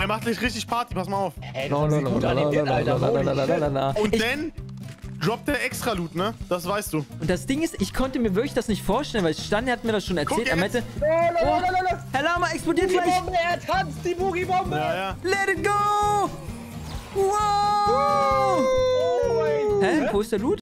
macht gleich richtig Party, pass mal auf. Ey, das sieht gut an den Alter. Und dann droppt der extra Loot, ne? Das weißt du. Und das Ding ist, ich konnte mir wirklich das nicht vorstellen, weil Stanley hat mir das schon erzählt. Er meinte, Herr Lama explodiert gleich. Er tanzt die Boogie-Bombe. Ja. Let it go! Wow! Oh mein Gott. Hä? Wo ist der Loot?